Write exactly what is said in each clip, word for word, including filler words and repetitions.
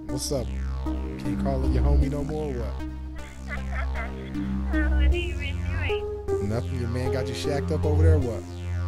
What's up? Can't call it your homie no more or what? What have you been doing? Nothing. Your man got you shacked up over there or what?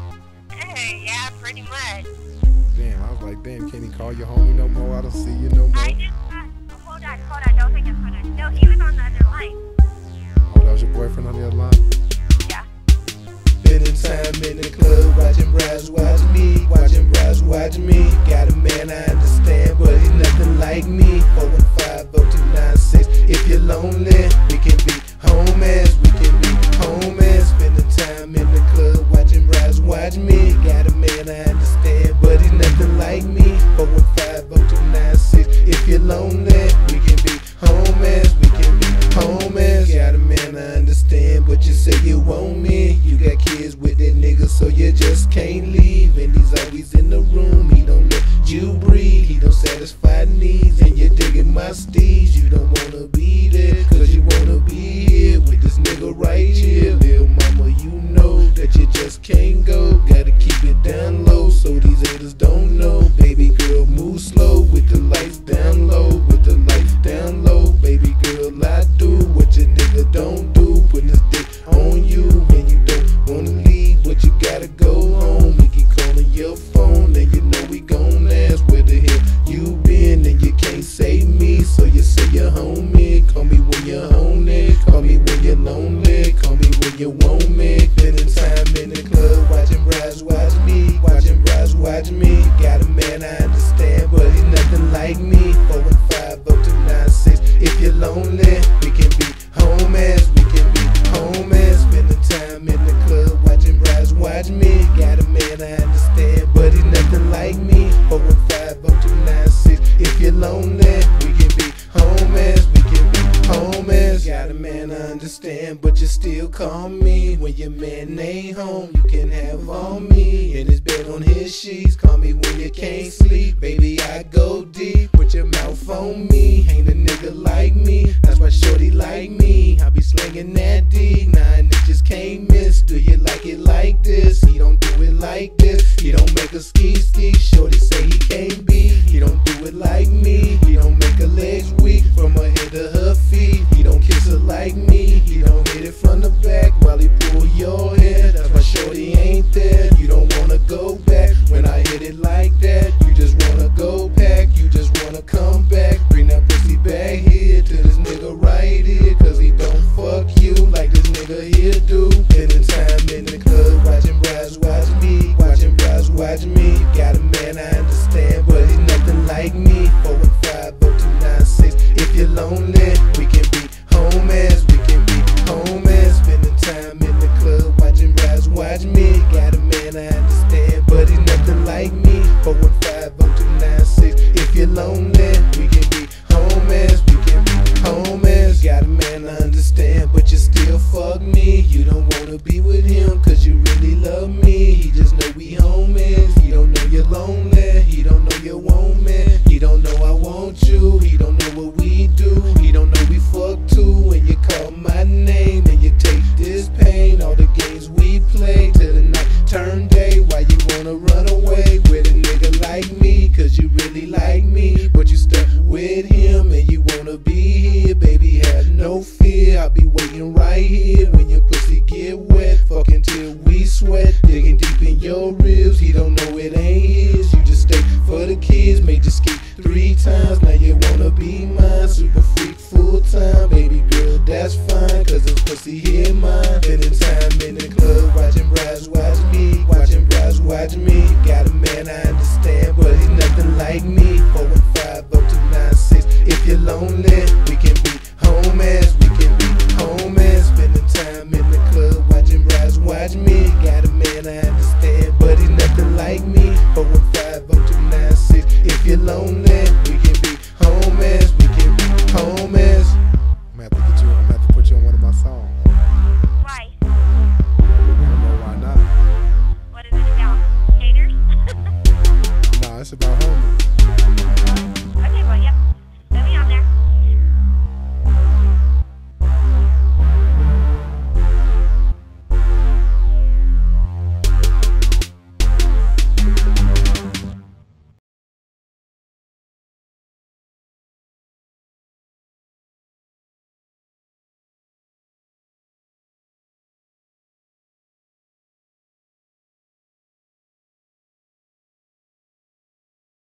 Hey, yeah, pretty much. Damn, I was like, damn, can't he call your homie no more? I don't see you no more. I just got, oh, hold on, hold on, don't think it's hold on. No, he was on the other line. Oh, that was your boyfriend on the other line? Yeah. Spending time in the club, watching bras watch me, watching bras watch me. Got a man I understand, but he's nothing like me. four one five, oh two nine six. If you're lonely, we can be homies, we can be homies. Spending time in the club, watching bras watch me. Got a man I understand, but he's nothing like me. four one five, oh two nine six. If you're lonely, we can be homies, we can be homies. Got a man I understand, but you say you want me. You got kids with that nigga, so you just can't leave. And he's always in the room, he don't let you breathe. He don't satisfy needs, and you're digging my steez. You don't wanna be there, cause you wanna be here with this nigga right here. Lil' mama, you know that you just can't go. Gotta keep it down low, so these haters don't know. Baby girl, move slow with the lights down low, with the lights down low. Baby girl, I do what your nigga don't do. Putting this dick on you when you don't wanna leave, but you gotta go home. We keep calling your phone, and you know we gon' ask where the hell you been, and you can't save me, so you say you're homie. Call me when you're homie, call me when you're lonely, call me when you want me. Spending time in the club, watching bras watch me, watching bras watch me. Got a man I understand, but he's nothing like me. four one five, oh two nine six. If you're lonely, we can be homies, we can be homies. Spending time in the club, watching bras watch me. Got a man I understand, but he's nothing like me. four one five, oh two nine six. If you're lonely, we can be homies, we can be homies. Got a man I understand, but you still call me when your man ain't home. You can have on me in his bed on his sheets. Call me when you can't sleep, baby. I go deep. Put your mouth on me. Ain't a nigga like me. That's why shorty like me. I be slinging that D. Nine inches can't miss. Do you like it like this? He don't do it like this. He don't make a ski ski. Shorty say he can't be. He don't do it like me. He don't make her legs weak from her head to her feet. He don't kiss her like me. He don't hit it from the back while he pull your hair. That's why shorty ain't there. You don't wanna go back when I hit it like that. You just wanna go back. You just wanna come back. Bring that pussy back here to this nigga right here, cause he don't fuck you like this nigga here do. Spending time in the club, watching bras watch me, watching bras watch me. Got a man I understand, but he's nothing like me. four one five, oh two nine six. If you're lonely, we can be homies, we can be homies. Spending time in the club, watching bras watch me. Got a man I understand, but he's nothing like me. four one five, oh two nine six. If you're lonely, we can be homies, we can be homies. Got a man I understand, but you still fuck me. You don't wanna be with him, cause you really love me. He just know we homies. He don't know you're lonely. He don't know you want me. He don't know I want you. He don't know what we do. He don't know we fuck too. When you call my name and you take this pain, all the games we play till the night turn day. Why you wanna run away with a nigga like me? Cause you really like me, but you stuck with him and you wanna be here. Baby, have no fear, I'll be waiting right here when your pussy get wet. Fucking till we sweat, digging deep in your ribs. He don't know it ain't his. You just stay for the kids, made you skip three times. Now you wanna be mine, super freak full time. Baby girl, that's fine, cause this pussy here mine. Spending time in the club, watching bras watch me, watching bras watch me.